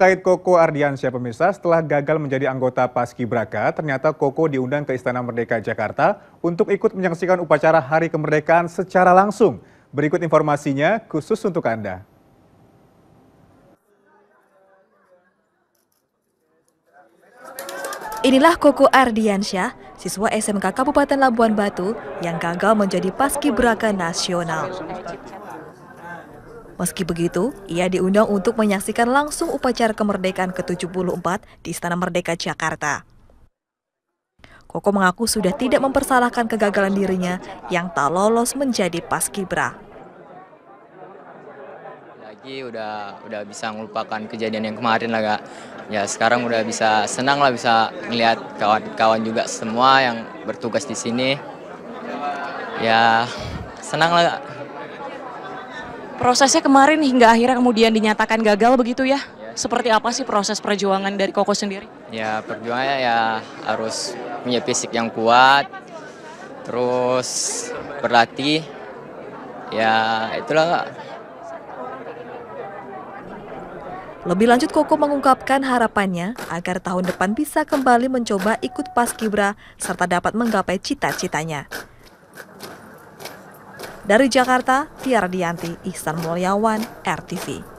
Terkait Koko Ardiansyah pemirsa, setelah gagal menjadi anggota Paskibraka, ternyata Koko diundang ke Istana Merdeka Jakarta untuk ikut menyaksikan upacara Hari Kemerdekaan secara langsung. Berikut informasinya khusus untuk Anda. Inilah Koko Ardiansyah, siswa SMK Kabupaten Labuan Batu yang gagal menjadi Paskibraka nasional. Meski begitu, ia diundang untuk menyaksikan langsung upacara kemerdekaan ke-74 di Istana Merdeka Jakarta. Koko mengaku sudah tidak mempersalahkan kegagalan dirinya yang tak lolos menjadi Paskibra. Lagi udah bisa melupakan kejadian yang kemarin lah, Kak. Ya sekarang udah bisa senang lah, bisa melihat kawan-kawan juga semua yang bertugas di sini. Ya senang lah, Kak. Prosesnya kemarin hingga akhirnya kemudian dinyatakan gagal begitu ya? Seperti apa sih proses perjuangan dari Koko sendiri? Ya perjuangannya ya harus punya fisik yang kuat, terus berlatih. Ya itulah, Kak. Lebih lanjut, Koko mengungkapkan harapannya agar tahun depan bisa kembali mencoba ikut Paskibra serta dapat menggapai cita-citanya. Dari Jakarta, Tiara Dianti, Ihsan Mulyawan, RTV.